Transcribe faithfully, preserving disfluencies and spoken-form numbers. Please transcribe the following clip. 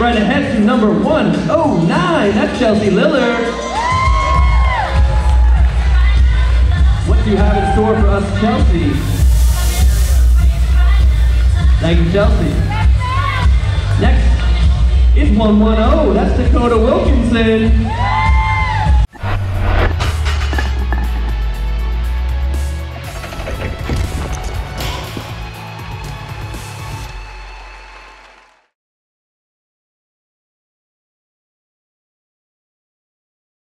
right ahead to number one oh nine. That's Chelsea Liller. What do you have in store for us, Chelsea? Thank you, Chelsea. Next is one one oh. That's Dakota Wilkinson.